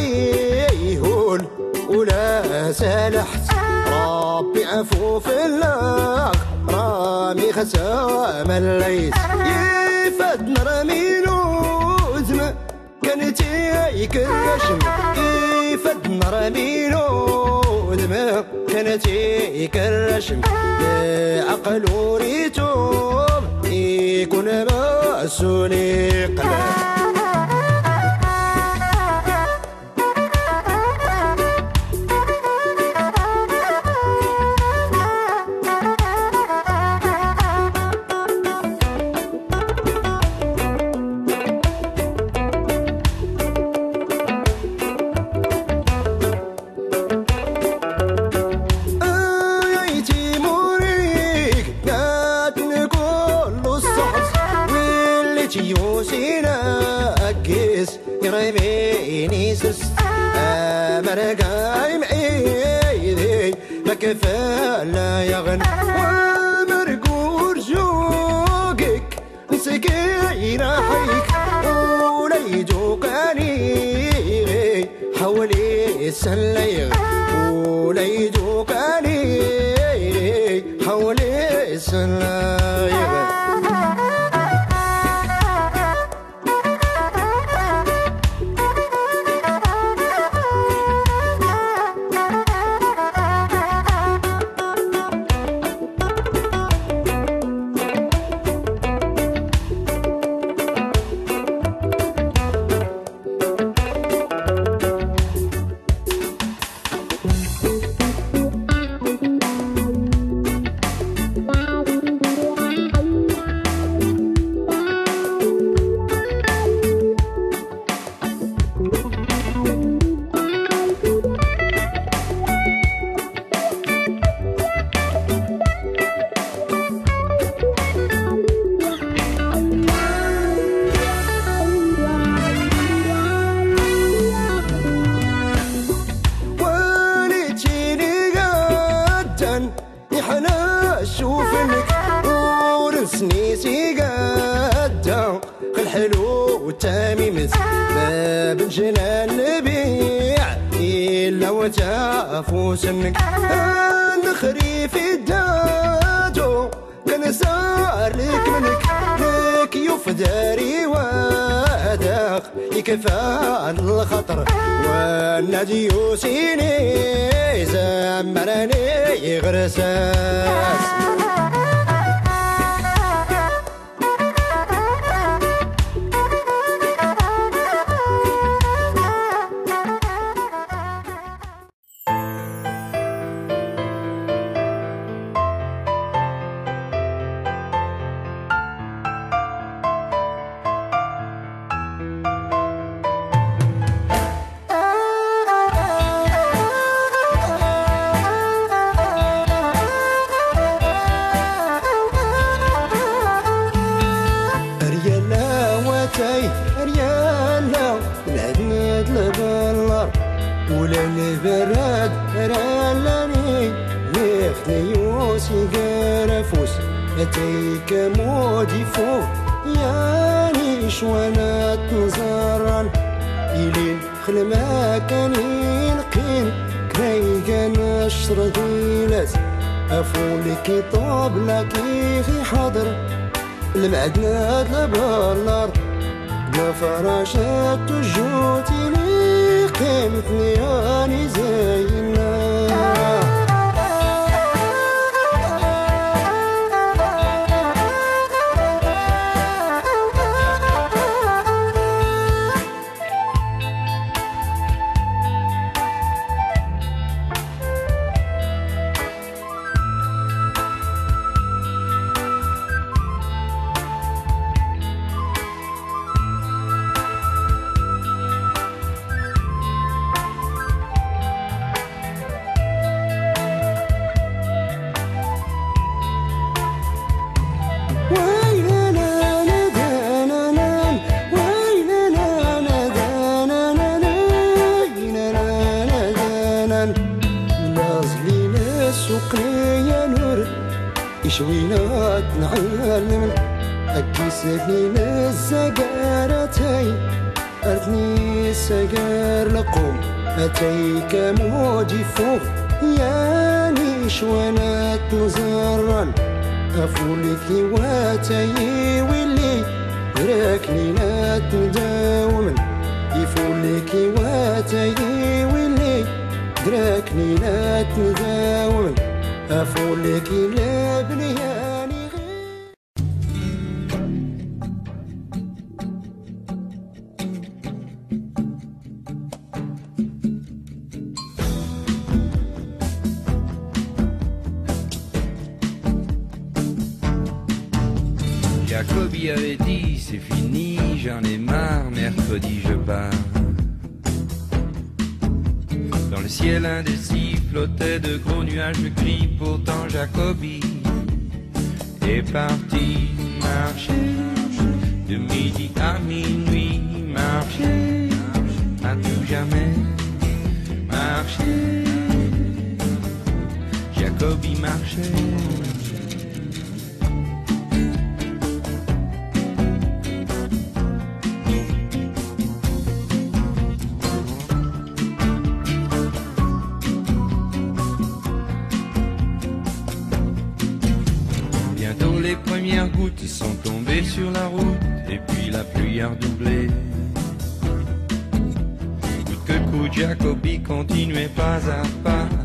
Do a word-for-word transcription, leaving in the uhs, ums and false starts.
يهون ولا سالحت ربي عفو في الله رامي خسام الليث يفاد نرميلو زما كانت يكرشم يفاد نرميلو زما كانت يكرشم عقل وريتوم يكون مسؤولي قلب يرميني سست مرقاي معيدي ما كفالا يغن ومرقور جوقك نسكي راحيك وليدوقاني حولي السليغ وليدوقاني حولي السليغ الحلو تميمت باب الجنان نبيع إلا وتعفو سنك نخري في الدادو كان سار لك منك لك يفداري واداق يكفى الخطر والنادي يوسيني زمراني غرساس ريالا العدنيد لبالار ولا البراد رالاني لفتني يوسي قرفوس اتيك مودي فوق يعني شوانا تنزران يلين خلما كان يلقين كاي كان الشرديلات افولك طاب لكي في حضر المعدنات لبالار فراشات الجوتي لي قيمتني راني زينا شوينات نعلم أكيسني للزقارتي أرثني سجار لقوم أتيك موجفوه يعني شوانات مزرن أفولك واتي واللي راكني لا تداومن يفولك واتي واللي دراكني لا تداومن أفولك لا بنياني غير. Jacobi avait dit c'est fini, j'en ai marre, mercredi je pars. Dans le ciel indécis flottaient de gros nuages de gris, pourtant Jacobi est parti marcher. De midi à minuit, marcher, à tout jamais, marcher. Jacobi marchait. Les premières gouttes sont tombées sur la route et puis la pluie a redoublé. Coûte que coûte, Jacobi continuait pas à pas